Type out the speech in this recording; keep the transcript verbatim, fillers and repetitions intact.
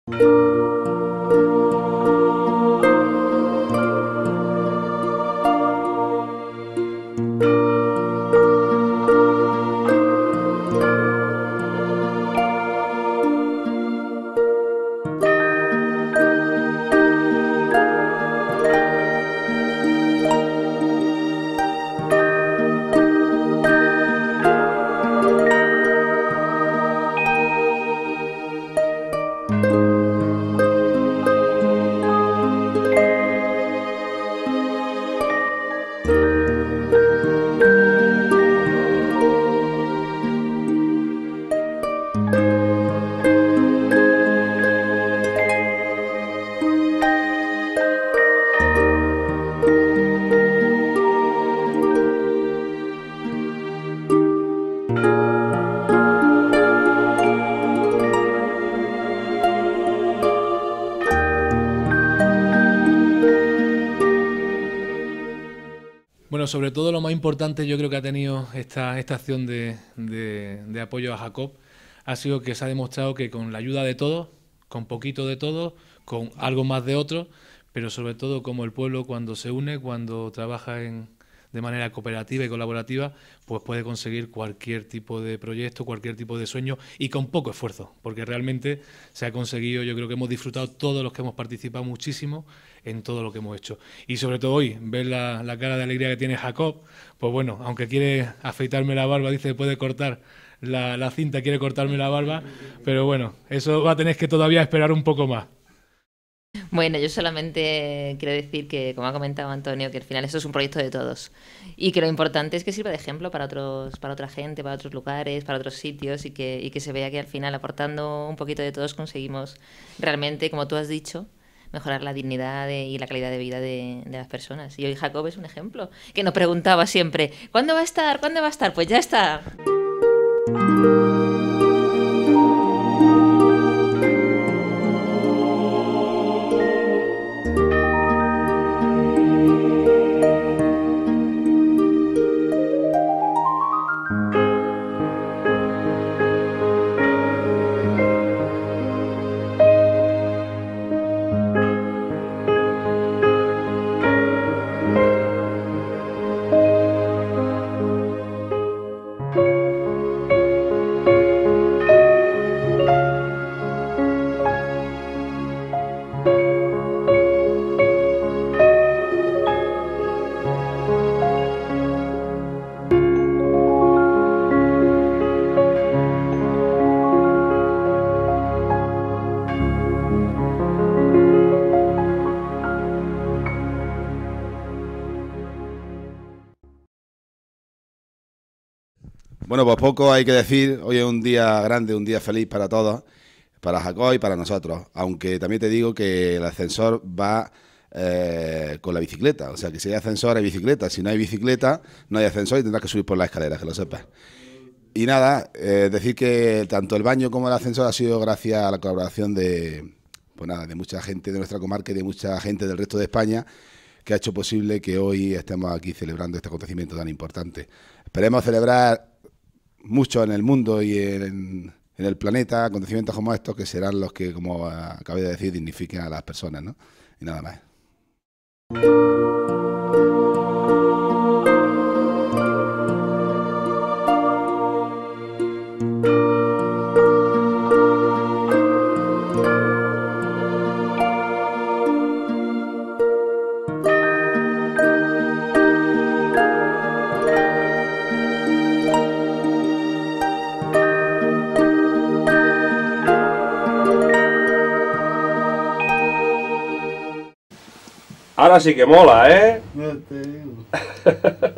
Bueno, sobre todo lo más importante yo creo que ha tenido esta, esta acción de, de, de apoyo a Jacob ha sido que se ha demostrado que con la ayuda de todos, con poquito de todos, con algo más de otros, pero sobre todo como el pueblo cuando se une, cuando trabaja en, de manera cooperativa y colaborativa, pues puede conseguir cualquier tipo de proyecto, cualquier tipo de sueño y con poco esfuerzo, porque realmente se ha conseguido, yo creo que hemos disfrutado todos los que hemos participado muchísimo en todo lo que hemos hecho. Y sobre todo hoy, ver la, la cara de alegría que tiene Jacob, pues bueno, aunque quiere afeitarme la barba, dice que puede cortar la, la cinta, quiere cortarme la barba, pero bueno, eso va a tener que todavía esperar un poco más. Bueno, yo solamente quiero decir que, como ha comentado Antonio, que al final esto es un proyecto de todos y que lo importante es que sirva de ejemplo para otros, para otra gente, para otros lugares, para otros sitios y que, y que se vea que al final, aportando un poquito de todos, conseguimos realmente, como tú has dicho, mejorar la dignidad de, y la calidad de vida de, de las personas. Y hoy Jacob es un ejemplo, que nos preguntaba siempre, ¿cuándo va a estar? ¿Cuándo va a estar? Pues ya está. Bueno, pues poco hay que decir. Hoy es un día grande, un día feliz para todos, para Jacob y para nosotros. Aunque también te digo que el ascensor va eh, con la bicicleta. O sea, que si hay ascensor hay bicicleta. Si no hay bicicleta, no hay ascensor y tendrás que subir por las escaleras, que lo sepas. Y nada, eh, decir que tanto el baño como el ascensor ha sido gracias a la colaboración de, pues nada, de mucha gente de nuestra comarca y de mucha gente del resto de España, que ha hecho posible que hoy estemos aquí celebrando este acontecimiento tan importante. Esperemos celebrar mucho en el mundo y en, en el planeta acontecimientos como estos, que serán los que, como acabé de decir, dignifiquen a las personas, ¿no? Y nada más. Ahora sí que mola, ¿eh? No te digo.